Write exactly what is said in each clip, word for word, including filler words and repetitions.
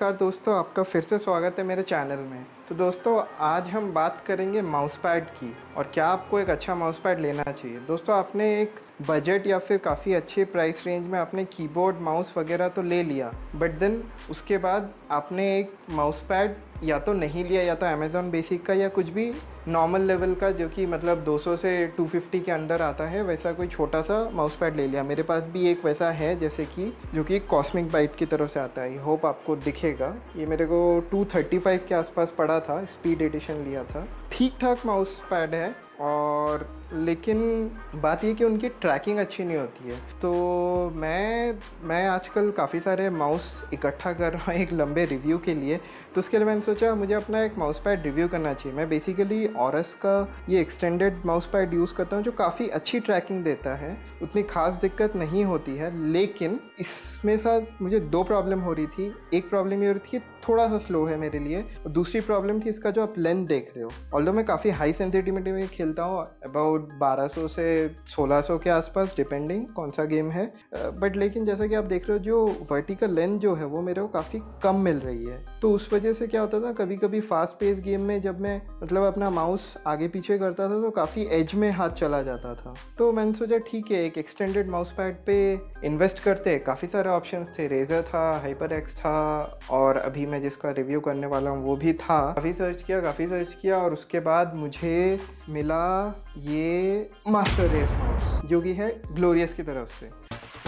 नमस्कार दोस्तों, आपका फिर से स्वागत है मेरे चैनल में। तो दोस्तों आज हम बात करेंगे माउस पैड की और क्या आपको एक अच्छा माउस पैड लेना चाहिए। दोस्तों आपने एक बजट या फिर काफ़ी अच्छे प्राइस रेंज में आपने कीबोर्ड माउस वगैरह तो ले लिया, बट देन उसके बाद आपने एक माउस पैड या तो नहीं लिया या तो अमेज़ॉन बेसिक का या कुछ भी नॉर्मल लेवल का जो कि मतलब दो सौ से दो सौ पचास के अंदर आता है, वैसा कोई छोटा सा माउस पैड ले लिया। मेरे पास भी एक वैसा है जैसे कि जो कि कॉस्मिक बाइट की तरफ से आता है। आई होप आपको दिखेगा। ये मेरे को दो सौ पैंतीस के आसपास पड़ा था, स्पीड एडिशन लिया था। ठीक ठाक माउस पैड है, और लेकिन बात ये कि उनकी ट्रैकिंग अच्छी नहीं होती है। तो मैं मैं आजकल काफ़ी सारे माउस इकट्ठा कर रहा हूँ एक लंबे रिव्यू के लिए। तो उसके लिए मैंने सोचा मुझे अपना एक माउस पैड रिव्यू करना चाहिए। मैं बेसिकली ऑरस का ये एक्सटेंडेड माउस पैड यूज़ करता हूँ जो काफ़ी अच्छी ट्रैकिंग देता है, उतनी खास दिक्कत नहीं होती है। लेकिन इसमें साथ मुझे दो प्रॉब्लम हो रही थी। एक प्रॉब्लम ये हो रही थी थोड़ा सा स्लो है मेरे लिए, और दूसरी प्रॉब्लम थी इसका जो आप लेंथ देख रहे हो। ऑल्दो मैं काफ़ी हाई सेंसिटिविटी में खेलता हूँ, अबाउट बारह सौ से सोलह सौ के आसपास डिपेंडिंग कौन सा गेम है, बट लेकिन जैसा कि आप देख रहे हो जो वर्टिकल लेंथ जो है वो मेरे को काफ़ी कम मिल रही है। तो उस वजह से क्या होता था, कभी कभी फास्ट पेस गेम में जब मैं मतलब अपना माउस आगे पीछे करता था तो काफ़ी एज में हाथ चला जाता था। तो मैंने सोचा ठीक है एक एक्सटेंडेड माउस पैड पे इन्वेस्ट करते हैं। काफ़ी सारे ऑप्शंस थे, रेजर था, हाइपर एक्स था, और अभी मैं जिसका रिव्यू करने वाला हूँ वो भी था। काफ़ी सर्च किया काफ़ी सर्च किया और उसके बाद मुझे मिला ये मास्टर रेस माउस जो कि है ग्लोरियस की तरफ से।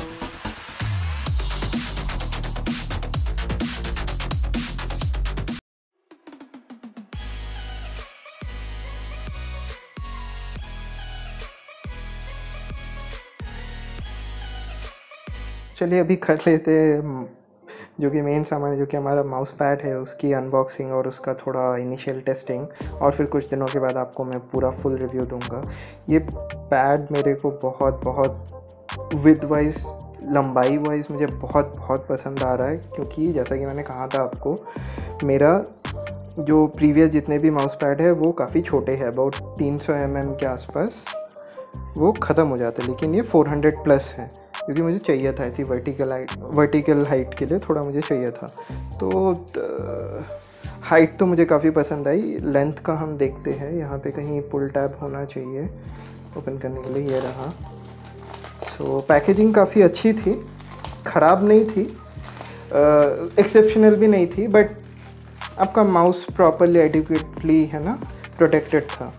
चलिए अभी कर लेते हैं जो कि मेन सामान है, जो कि हमारा माउस पैड है, उसकी अनबॉक्सिंग और उसका थोड़ा इनिशियल टेस्टिंग, और फिर कुछ दिनों के बाद आपको मैं पूरा फुल रिव्यू दूंगा। ये पैड मेरे को बहुत बहुत विथ वाइज लंबाई वाइज मुझे बहुत बहुत पसंद आ रहा है, क्योंकि जैसा कि मैंने कहा था आपको, मेरा जो प्रीवियस जितने भी माउस पैड है वो काफ़ी छोटे हैं, अबाउट तीन सौ एम एम के आसपास वो ख़त्म हो जाता है। लेकिन ये चार सौ प्लस है, क्योंकि मुझे चाहिए था ऐसी वर्टिकल हाइट वर्टिकल हाइट के लिए थोड़ा मुझे चाहिए था। तो हाइट तो मुझे काफ़ी पसंद आई। लेंथ का हम देखते हैं, यहाँ पे कहीं पुल टैब होना चाहिए ओपन करने के लिए। ये रहा। सो पैकेजिंग काफ़ी अच्छी थी, ख़राब नहीं थी, एक्सेप्शनल भी नहीं थी, बट आपका माउस प्रॉपरली एडिक्वेटली है ना प्रोटेक्टेड था।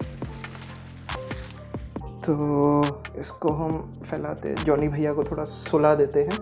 तो इसको हम फैलाते हैं, जॉनी भैया को थोड़ा सुला देते हैं।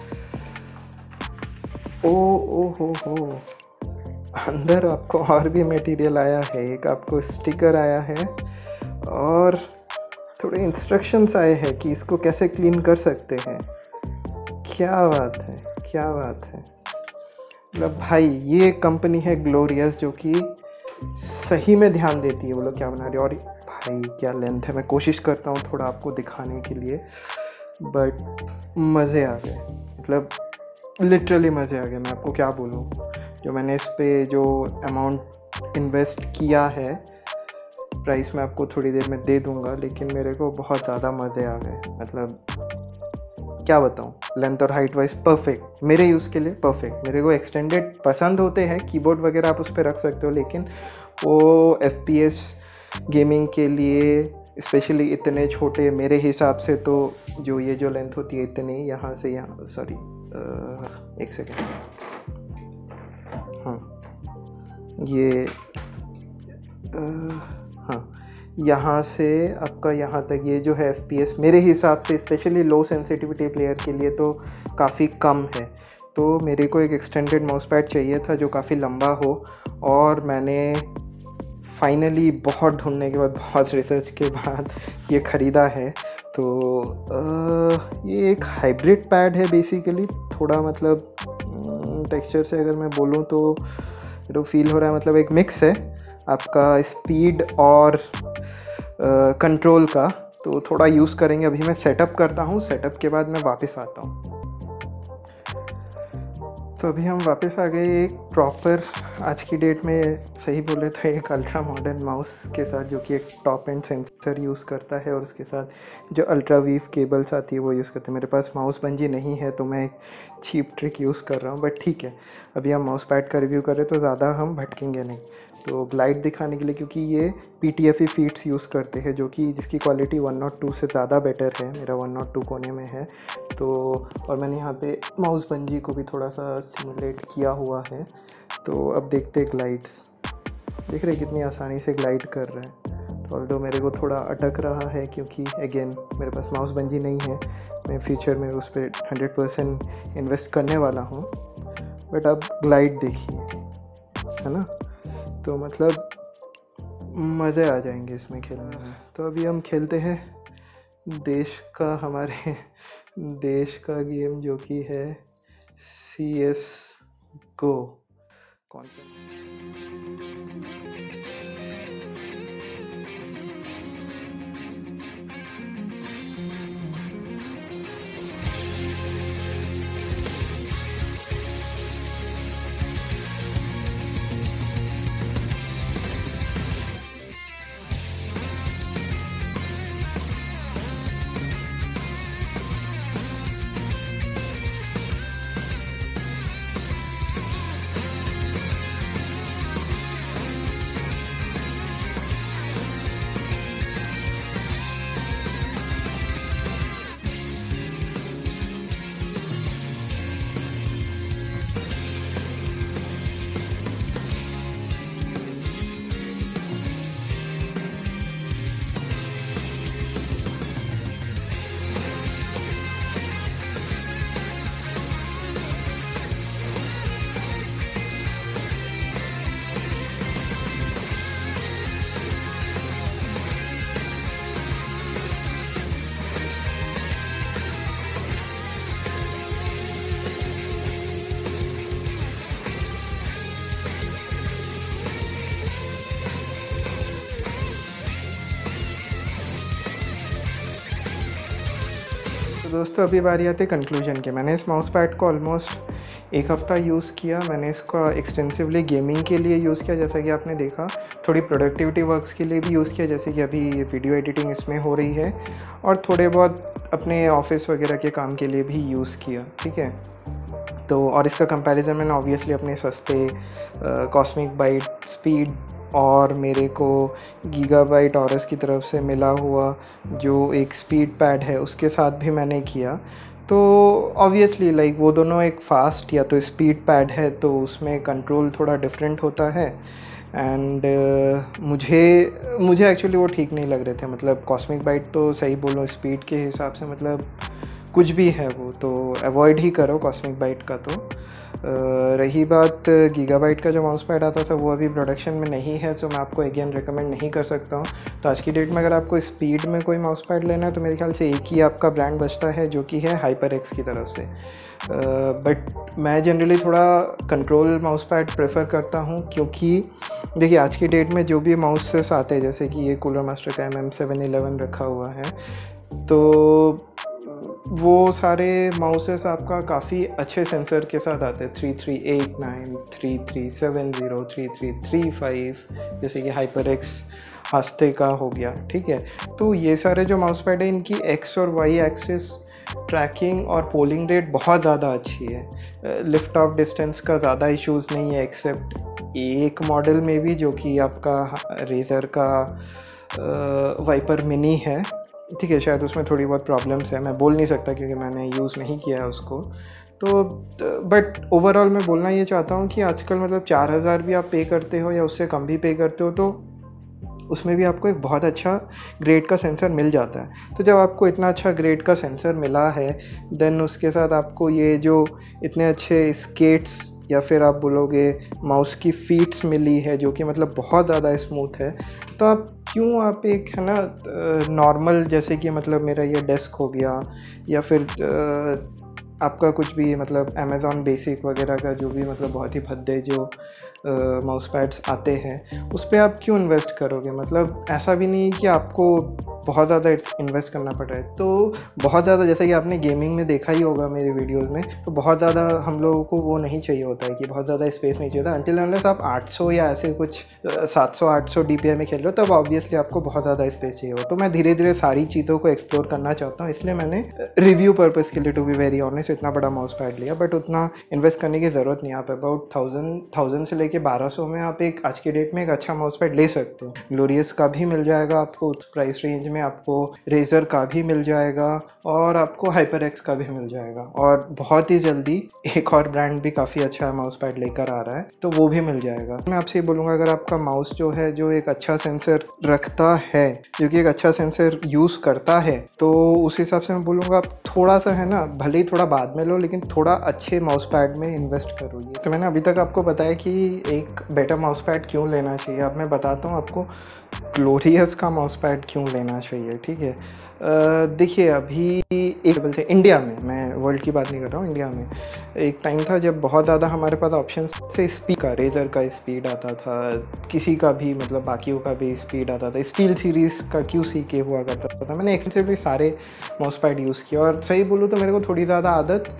ओ ओ हो हो अंदर आपको और भी मटेरियल आया है, एक आपको स्टिकर आया है और थोड़े इंस्ट्रक्शंस आए हैं कि इसको कैसे क्लीन कर सकते हैं। क्या बात है, क्या बात है। मतलब भाई ये कंपनी है ग्लोरियस जो कि सही में ध्यान देती है वो लोग क्या बना रहे हैं। और भाई क्या लेंथ है, मैं कोशिश करता हूँ थोड़ा आपको दिखाने के लिए, बट मज़े आ गए, मतलब लिटरली मज़े आ गए। मैं आपको क्या बोलूँ, जो मैंने इस पे जो अमाउंट इन्वेस्ट किया है, प्राइस मैं आपको थोड़ी देर में दे दूँगा, लेकिन मेरे को बहुत ज़्यादा मज़े आ गए। मतलब क्या बताऊँ, लेंथ और हाइट वाइज परफेक्ट, मेरे यूज़ के लिए परफेक्ट। मेरे को एक्सटेंडेड पसंद होते हैं, कीबोर्ड वगैरह आप उस पर रख सकते हो, लेकिन वो एफ पी एस गेमिंग के लिए स्पेशली इतने छोटे, मेरे हिसाब से तो जो ये जो लेंथ होती है इतनी, यहाँ से यहाँ, सॉरी एक सेकेंड, हाँ ये आ, हाँ यहाँ से आपका यहाँ तक ये जो है एफ पी एस मेरे हिसाब से स्पेशली लो सेंसिटिविटी प्लेयर के लिए तो काफ़ी कम है। तो मेरे को एक एक्सटेंडेड माउस पैड चाहिए था जो काफ़ी लंबा हो, और मैंने फाइनली बहुत ढूंढने के बाद, बहुत रिसर्च के बाद ये ख़रीदा है। तो आ, ये एक हाइब्रिड पैड है बेसिकली। थोड़ा मतलब टेक्सचर से अगर मैं बोलूँ तो तो फील हो रहा है मतलब एक मिक्स है आपका स्पीड और कंट्रोल का। तो थोड़ा यूज़ करेंगे। अभी मैं सेटअप करता हूँ, सेटअप के बाद मैं वापस आता हूँ। तो अभी हम वापस आ गए एक प्रॉपर, आज की डेट में सही बोले तो एक अल्ट्रा मॉडर्न माउस के साथ, जो कि एक टॉप एंड सेंसर यूज़ करता है और उसके साथ जो अल्ट्रा वीव केबल्स आती है वो यूज़ करते हैं। मेरे पास माउस बंजी नहीं है तो मैं एक चीप ट्रिक यूज़ कर रहा हूँ, बट ठीक है। अभी हम माउस पैड का रिव्यू कर रहे हैं तो ज़्यादा हम भटकेंगे नहीं। तो ग्लाइड दिखाने के लिए, क्योंकि ये P T F E feeds use करते हैं, जो कि जिसकी क्वालिटी वन नॉट टू से ज़्यादा बेटर है। मेरा वन नॉट टू कोने में है तो, और मैंने यहाँ पे माउस बंजी को भी थोड़ा सा सिमुलेट किया हुआ है। तो अब देखते ग्लाइड्स, देख रहे कितनी आसानी से ग्लाइड कर रहे हैं। तो ऑल्दो मेरे को थोड़ा अटक रहा है क्योंकि अगेन मेरे पास माउस बंजी नहीं है। मैं फ्यूचर में उस पर हंड्रेड परसेंट इन्वेस्ट करने वाला हूँ, बट अब ग्लाइड देखिए, है ना। तो मतलब मज़े आ जाएंगे इसमें खेलने में। तो अभी हम खेलते हैं देश का, हमारे देश का गेम, जो कि है सी एस गो। कौन सा दोस्तों, अभी बारी आती है कंक्लूजन के। मैंने इस माउस पैड को ऑलमोस्ट एक हफ़्ता यूज़ किया। मैंने इसका एक्सटेंसिवली गेमिंग के लिए यूज़ किया, जैसा कि आपने देखा, थोड़ी प्रोडक्टिविटी वर्क्स के लिए भी यूज़ किया, जैसे कि अभी वीडियो एडिटिंग इसमें हो रही है, और थोड़े बहुत अपने ऑफिस वगैरह के काम के लिए भी यूज़ किया, ठीक है। तो और इसका कंपैरिजन मैंने ऑब्वियसली अपने सस्ते कॉस्मिक बाइट स्पीड और मेरे को गीगाबाइट ऑरस की तरफ से मिला हुआ जो एक स्पीड पैड है उसके साथ भी मैंने किया। तो ऑब्वियसली लाइक वो दोनों एक फ़ास्ट या तो स्पीड पैड है, तो उसमें कंट्रोल थोड़ा डिफरेंट होता है। एंड uh, मुझे मुझे एक्चुअली वो ठीक नहीं लग रहे थे। मतलब कॉस्मिक बाइट तो सही बोलो स्पीड के हिसाब से मतलब कुछ भी है, वो तो अवॉइड ही करो कॉस्मिक बाइट का। तो Uh, रही बात गीगाबाइट का जो माउस पैड आता था, वो अभी प्रोडक्शन में नहीं है, तो मैं आपको अगेन रिकमेंड नहीं कर सकता हूँ। तो आज की डेट में अगर आपको स्पीड में कोई माउस पैड लेना है तो मेरे ख्याल से एक ही आपका ब्रांड बचता है, जो कि है हाइपर एक्स की तरफ से। बट uh, मैं जनरली थोड़ा कंट्रोल माउस पैड प्रेफर करता हूँ, क्योंकि देखिए आज की डेट में जो भी माउसेस आते हैं, जैसे कि ये कूलर मास्टर का एम एम सेवन इलेवन रखा हुआ है, तो वो सारे माउसेस आपका काफ़ी अच्छे सेंसर के साथ आते हैं, three three eight nine, three three seven zero, three three three five, जैसे कि हाइपर एक्स हस्ते का हो गया, ठीक है। तो ये सारे जो माउस पैड है, इनकी एक्स और वाई एक्सिस ट्रैकिंग और पोलिंग रेट बहुत ज़्यादा अच्छी है। लिफ्ट ऑफ डिस्टेंस का ज़्यादा इश्यूज़ नहीं है, एक्सेप्ट एक मॉडल में भी, जो कि आपका रेजर का वाइपर मिनी है, ठीक है। शायद उसमें थोड़ी बहुत प्रॉब्लम्स है, मैं बोल नहीं सकता क्योंकि मैंने यूज़ नहीं किया है उसको। तो बट ओवरऑल मैं बोलना ये चाहता हूँ कि आजकल मतलब चार हज़ार भी आप पे करते हो या उससे कम भी पे करते हो, तो उसमें भी आपको एक बहुत अच्छा ग्रेड का सेंसर मिल जाता है। तो जब आपको इतना अच्छा ग्रेड का सेंसर मिला है, देन उसके साथ आपको ये जो इतने अच्छे स्केट्स या फिर आप बोलोगे माउस की फीट्स मिली है, जो कि मतलब बहुत ज़्यादा स्मूथ है, तो आप क्यों आप एक है ना नॉर्मल, जैसे कि मतलब मेरा ये डेस्क हो गया, या फिर आपका कुछ भी मतलब अमेज़ॉन बेसिक वगैरह का जो भी मतलब बहुत ही भद्दे जो माउस पैड्स आते हैं, उस पर आप क्यों इन्वेस्ट करोगे। मतलब ऐसा भी नहीं कि आपको बहुत ज़्यादा इन्वेस्ट करना पड़ रहा है। तो बहुत ज़्यादा, जैसे कि आपने गेमिंग में देखा ही होगा मेरे वीडियोस में, तो बहुत ज़्यादा हम लोगों को वो नहीं चाहिए होता है कि बहुत ज़्यादा स्पेस नहीं चाहिए होता। अनटिल अनलेस आप आठ सौ या ऐसे कुछ सात सौ आठ सौ डी पी आई में खेल रहे हो, तब ऑब्वियसली आपको बहुत ज़्यादा स्पेस चाहिए हो। तो मैं धीरे धीरे सारी चीज़ों को एक्सप्लोर करना चाहता हूँ, इसलिए मैंने रिव्यू पर्पज़ के लिए, टू बी वेरी ऑनेस्ट, इतना बड़ा माउस पैड लिया। बट उतना इन्वेस्ट करने की ज़रूरत नहीं है। आप अबाउट थाउजेंड थाउजेंड से लेके बारह सौ में आप एक आज की डेट में एक अच्छा माउस पैड ले सकते हो। ग्लोरियस का भी मिल जाएगा आपको उस प्राइस रेंज में, आपको रेजर का भी मिल जाएगा और आपको हाइपर एक्स का भी मिल जाएगा। और बहुत ही जल्दी एक और ब्रांड भी काफ़ी अच्छा माउस पैड लेकर आ रहा है, तो वो भी मिल जाएगा। मैं आपसे ये बोलूँगा, अगर आपका माउस जो है जो एक अच्छा सेंसर रखता है, जो कि एक अच्छा सेंसर यूज़ करता है, तो उस हिसाब से मैं बोलूँगा आप थोड़ा सा है ना, भले ही थोड़ा बाद में लो, लेकिन थोड़ा अच्छे माउस पैड में इन्वेस्ट करो। ये तो मैंने अभी तक आपको बताया कि एक बेटर माउस पैड क्यों लेना चाहिए। अब मैं बताता हूँ आपको ग्लोरियस का माउस पैड क्यों लेना चाहिए। ठीक है, देखिए अभी एक बोलते इंडिया में, मैं वर्ल्ड की बात नहीं कर रहा हूँ, इंडिया में एक टाइम था जब बहुत ज़्यादा हमारे पास ऑप्शन से स्पीड का, रेजर का स्पीड आता था, किसी का भी मतलब बाकियों का भी स्पीड आता था, स्टील सीरीज़ का क्यू सी के हुआ करता था। मैंने एक्सपेंसिवली सारे माउस पैड यूज़ किया और सही बोलूँ तो मेरे को थोड़ी ज़्यादा आदत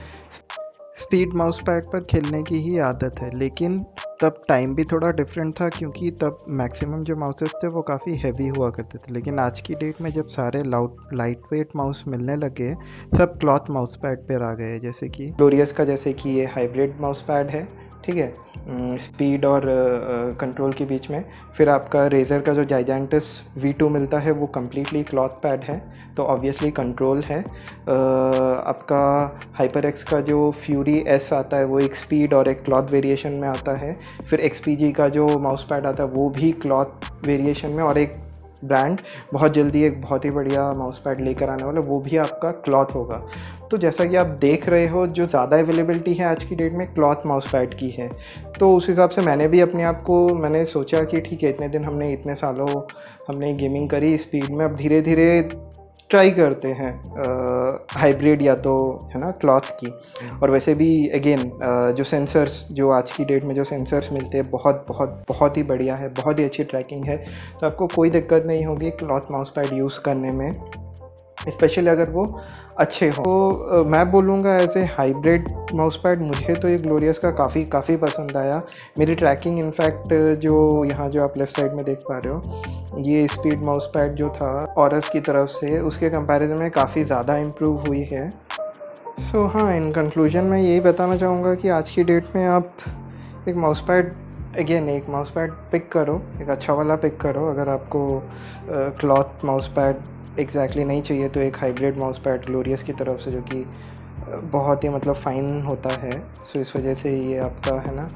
स्पीड माउस पैड पर खेलने की ही आदत है। लेकिन तब टाइम भी थोड़ा डिफरेंट था, क्योंकि तब मैक्सिमम जो माउसेस थे वो काफ़ी हैवी हुआ करते थे। लेकिन आज की डेट में जब सारे लाउड लाइट वेट माउस मिलने लगे, सब क्लॉथ माउस पैड पर आ गए। जैसे कि ग्लोरियस का, जैसे कि ये हाइब्रिड माउस पैड है, ठीक है, स्पीड और कंट्रोल के बीच में। फिर आपका रेजर का जो जाइजेंटस वी टू मिलता है वो कम्प्लीटली क्लॉथ पैड है, तो ऑब्वियसली कंट्रोल है। uh, आपका हाइपर एक्स का जो फ्यूरी एस आता है वो एक स्पीड और एक क्लॉथ वेरिएशन में आता है। फिर एक्स पी जी का जो माउस पैड आता है वो भी क्लॉथ वेरिएशन में, और एक ब्रांड बहुत जल्दी एक बहुत ही बढ़िया माउस पैड लेकर आने वाला, वो भी आपका क्लॉथ होगा। तो जैसा कि आप देख रहे हो, जो ज़्यादा अवेलेबिलिटी है आज की डेट में क्लॉथ माउस पैड की है। तो उस हिसाब से मैंने भी अपने आप को, मैंने सोचा कि ठीक है, इतने दिन हमने, इतने सालों हमने गेमिंग करी स्पीड में, अब धीरे धीरे ट्राई करते हैं हाइब्रिड या तो है ना क्लॉथ की। और वैसे भी अगेन जो सेंसर्स, जो आज की डेट में जो सेंसर्स मिलते हैं, बहुत बहुत बहुत ही बढ़िया है, बहुत ही अच्छी ट्रैकिंग है। तो आपको कोई दिक्कत नहीं होगी क्लॉथ माउस पैड यूज़ करने में, स्पेशली अगर वो अच्छे हो। तो मैं बोलूँगा as a hybrid mouse pad मुझे तो ये ग्लोरियस का काफ़ी काफ़ी पसंद आया। मेरी ट्रैकिंग इनफैक्ट जो यहाँ जो आप लेफ़्ट साइड में देख पा रहे हो, ये स्पीड माउस पैड जो था ऑरस की तरफ से, उसके कंपैरिजन में काफ़ी ज़्यादा इम्प्रूव हुई है। सो so, हाँ, इन कंक्लूजन मैं यही बताना चाहूँगा कि आज की डेट में आप एक माउस पैड, अगेन एक माउस पैड पिक करो, एक अच्छा वाला पिक करो। अगर आपको क्लॉथ माउस पैड एग्जैक्टली नहीं चाहिए तो एक हाइब्रिड माउस पैड ग्लोरियस की तरफ से, जो कि बहुत ही मतलब फ़ाइन होता है। सो इस वजह से ये आपका है ना,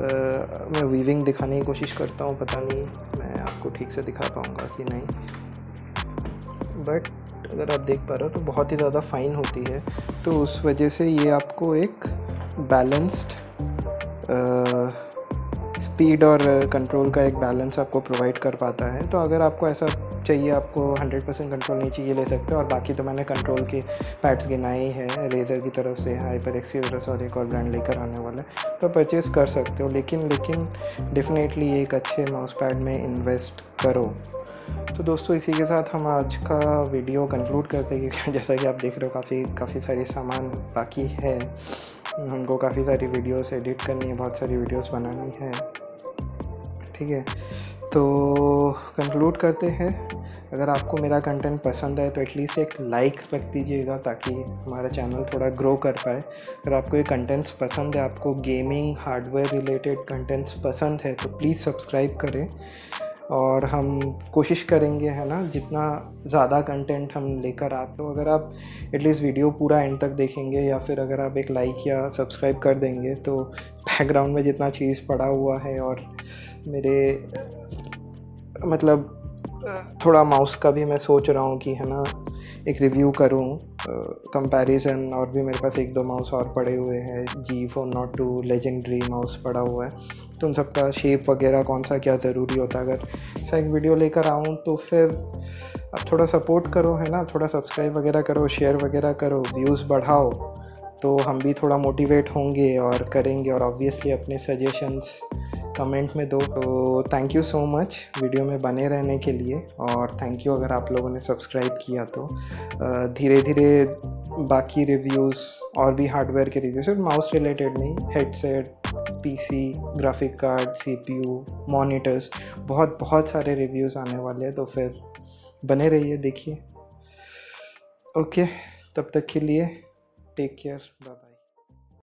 आ, मैं वीविंग दिखाने की कोशिश करता हूँ, पता नहीं मैं आपको ठीक से दिखा पाऊँगा कि नहीं, बट अगर आप देख पा रहे हो तो बहुत ही ज़्यादा फ़ाइन होती है। तो उस वजह से ये आपको एक बैलेंस्ड स्पीड और कंट्रोल का एक बैलेंस आपको प्रोवाइड कर पाता है। तो अगर आपको ऐसा चाहिए, आपको हंड्रेड परसेंट कंट्रोल नहीं चाहिए, ले सकते हो। और बाकी तो मैंने कंट्रोल के पैड्स गिनाए ही हैं, रेजर की तरफ से, हाइपर एक्स की तरफ से, और एक और ब्रांड लेकर आने वाला है, तो परचेज़ कर सकते हो। लेकिन लेकिन डेफिनेटली एक अच्छे माउस पैड में इन्वेस्ट करो। तो दोस्तों, इसी के साथ हम आज का वीडियो कंक्लूड करते हैं, क्योंकि जैसा कि आप देख रहे हो काफ़ी काफ़ी सारी सामान बाकी है, हमको काफ़ी सारी वीडियोस एडिट करनी है, बहुत सारी वीडियोस बनानी है, ठीक है। तो कंक्लूड करते हैं। अगर आपको मेरा कंटेंट पसंद है तो एटलीस्ट एक लाइक रख दीजिएगा, ताकि हमारा चैनल थोड़ा ग्रो कर पाए। अगर आपको ये कंटेंट्स पसंद है, आपको गेमिंग हार्डवेयर रिलेटेड कंटेंट्स पसंद है, तो प्लीज़ सब्सक्राइब करें। और हम कोशिश करेंगे है ना, जितना ज़्यादा कंटेंट हम लेकर आप, तो अगर आप एटलीस्ट वीडियो पूरा एंड तक देखेंगे, या फिर अगर आप एक लाइक या सब्सक्राइब कर देंगे, तो बैकग्राउंड में जितना चीज़ पड़ा हुआ है, और मेरे मतलब थोड़ा माउस का भी मैं सोच रहा हूँ कि है ना एक रिव्यू करूँ, कंपैरिजन। और भी मेरे पास एक दो माउस और पड़े हुए हैं, G four naught two legendary mouse पड़ा हुआ है, तो उन सब का शेप वगैरह कौन सा क्या ज़रूरी होता है। अगर ऐसा एक वीडियो लेकर आऊँ तो फिर आप थोड़ा सपोर्ट करो, है ना, थोड़ा सब्सक्राइब वगैरह करो, शेयर वगैरह करो, व्यूज़ बढ़ाओ, तो हम भी थोड़ा मोटिवेट होंगे और करेंगे। और ऑब्वियसली अपने सजेशंस कमेंट में दो। तो thank you so much video में बने रहने के लिए, और थैंक यू अगर आप लोगों ने सब्सक्राइब किया तो। धीरे धीरे बाकी रिव्यूज़ और भी हार्डवेयर के रिव्यूज़, और माउस रिलेटेड नहीं, headset, PC, graphic card, CPU, monitors, बहुत बहुत सारे रिव्यूज़ आने वाले हैं। तो फिर बने रहिए, देखिए। ओके, तब तक के लिए टेक केयर, बाय बाय।